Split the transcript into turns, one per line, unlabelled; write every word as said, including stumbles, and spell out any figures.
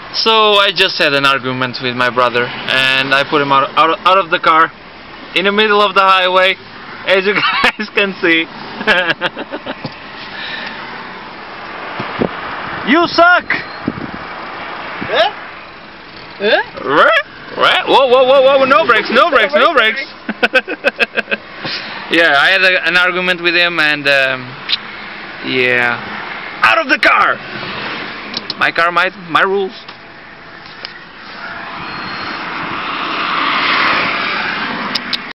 So I just had an argument with my brother, and I put him out, out, out of the car, in the middle of the highway, as you guys can see. You suck!
Huh? Huh?
Right? Right? Whoa, whoa, whoa, whoa, no brakes, no brakes, no brakes! Yeah, I had a, an argument with him, and um, yeah, out of the car! My car, my, my rules.